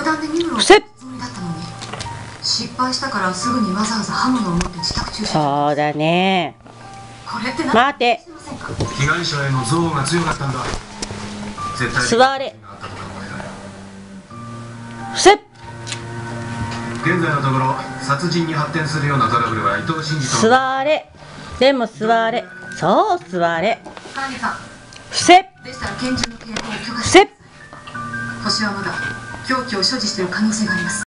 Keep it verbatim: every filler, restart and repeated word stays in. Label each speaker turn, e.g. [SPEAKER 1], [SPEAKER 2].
[SPEAKER 1] 談で身分を
[SPEAKER 2] 伏せ。
[SPEAKER 1] つもりだったのに、失敗したからすぐにわざわざ刃物を持って自宅駐車。
[SPEAKER 2] そうだね。
[SPEAKER 1] これって何？
[SPEAKER 2] 待て。
[SPEAKER 3] 被害者への憎悪が強かったんだ。絶対
[SPEAKER 2] 座れ。伏せ。
[SPEAKER 3] 現在のところ殺人に発展するようなトラブルは伊藤真二と。
[SPEAKER 2] 座れ。でも座れ。そう座れ。
[SPEAKER 1] 管理官。
[SPEAKER 2] 伏せ。
[SPEAKER 1] でしたら拳銃の契約を許可
[SPEAKER 2] 伏せ。
[SPEAKER 1] して。ホシはまだ凶器を所持している可能性があります。